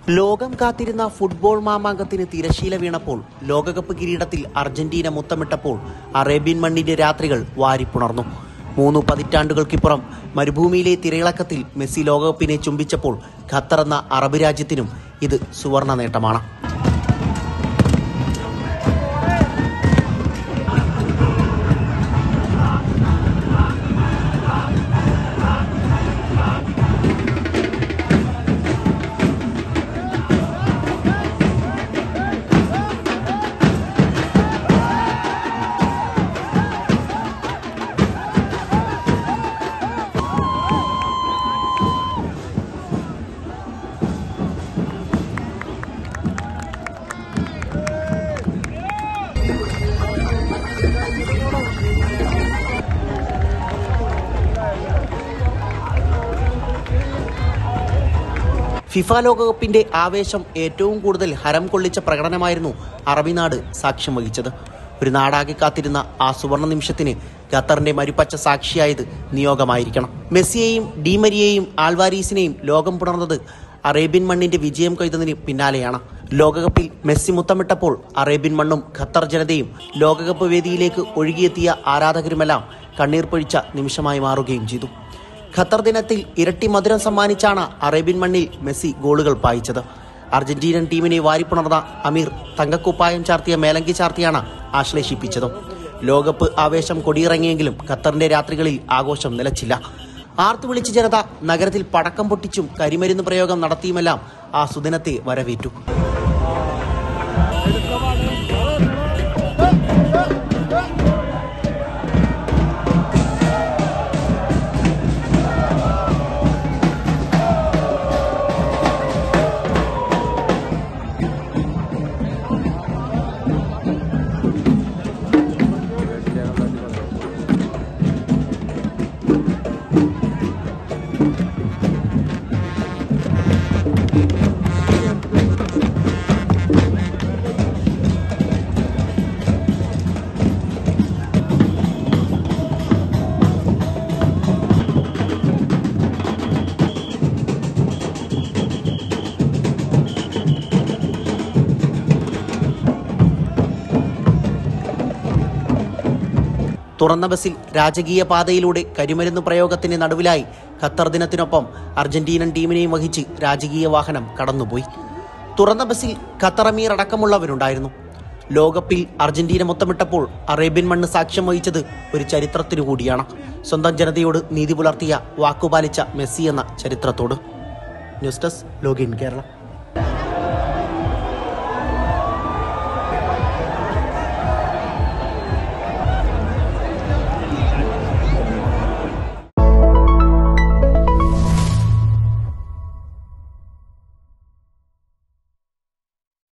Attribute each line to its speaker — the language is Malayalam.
Speaker 1: ലോകം കാത്തിരുന്ന ഫുട്ബോൾ മാമാങ്കത്തിന് തിരശീല വീണപ്പോൾ ലോകകപ്പ് കിരീടത്തിൽ അർജന്റീന മുത്തമിട്ടപ്പോൾ അറേബ്യൻ മണ്ണിന്റെ രാത്രികൾ വാരിപ്പുണർന്നു. 3 പതിറ്റാണ്ടുകൾക്കിപ്പുറം മരുഭൂമിയിലെ തിരയിളക്കത്തിൽ മെസ്സി ലോകകപ്പിനെ ചുംബിച്ചപ്പോൾ ഖത്തർ എന്ന അറബ് രാജ്യത്തിനും ഇത് സുവർണ നേട്ടമാണ്. ഫിഫ ലോകകപ്പിന്റെ ആവേശം ഏറ്റവും കൂടുതൽ ഹരം കൊള്ളിച്ച പ്രകടനമായിരുന്നു അറബിനാട് സാക്ഷ്യം വഹിച്ചത്. ഒരു നാടാകെ കാത്തിരുന്ന ആ സുവർണ നിമിഷത്തിന് ഖത്തറിന്റെ മരുപ്പച്ച സാക്ഷിയായത് നിയോഗമായിരിക്കണം. മെസ്സിയെയും ഡിമരിയെയും ആൽവാരീസിനെയും ലോകം പുണർന്നത് അറേബ്യൻ മണ്ണിന്റെ വിജയം കൊയ്തതിന് പിന്നാലെയാണ്. ലോകകപ്പിൽ മെസ്സി മുത്തമിട്ടപ്പോൾ അറേബ്യൻ മണ്ണും ഖത്തർ ജനതയും ലോകകപ്പ് വേദിയിലേക്ക് ഒഴുകിയെത്തിയ ആരാധകരുമെല്ലാം കണ്ണീർ പൊഴിച്ച നിമിഷമായി മാറുകയും ചെയ്തു. ഖത്തർ ദിനത്തിൽ ഇരട്ടി മധുരം സമ്മാനിച്ചാണ് അറേബ്യൻ മണ്ണിൽ മെസ്സി ഗോളുകൾ പായിച്ചത്. അർജന്റീനൻ ടീമിനെ വാരിപ്പുണർന്ന അമീർ തങ്കക്കുപ്പായം ചാർത്തിയ മേലങ്കി ചാർത്തിയാണ് ആശ്ലേഷിപ്പിച്ചത്. ലോകകപ്പ് ആവേശം കൊടിയിറങ്ങിയെങ്കിലും ഖത്തറിന്റെ രാത്രികളിൽ ആഘോഷം നിലച്ചില്ല. ആർത്തു വിളിച്ച ജനത നഗരത്തിൽ പടക്കം പൊട്ടിച്ചും കരിമരുന്ന് പ്രയോഗം നടത്തിയുമെല്ലാം ആ സുദിനത്തെ വരവേറ്റു. തുറന്ന ബസിൽ രാജകീയ പാതയിലൂടെ കരിമരുന്ന് പ്രയോഗത്തിന് നടുവിലായി ഖത്തർ ദിനത്തിനൊപ്പം അർജന്റീനൻ ടീമിനെയും വഹിച്ച് രാജകീയ വാഹനം കടന്നുപോയി. തുറന്ന ബസിൽ ഖത്തർ അമീർ അടക്കമുള്ളവരുണ്ടായിരുന്നു. ലോകകപ്പിൽ അർജന്റീന മുത്തമിട്ടപ്പോൾ അറേബ്യൻ മണ്ണ് സാക്ഷ്യം വഹിച്ചത് ഒരു ചരിത്രത്തിനു കൂടിയാണ്. സ്വന്തം ജനതയോട് നീതി പുലർത്തിയ വാക്കുപാലിച്ച മെസ്സി എന്ന ചരിത്രത്തോട്. News desk login Kerala.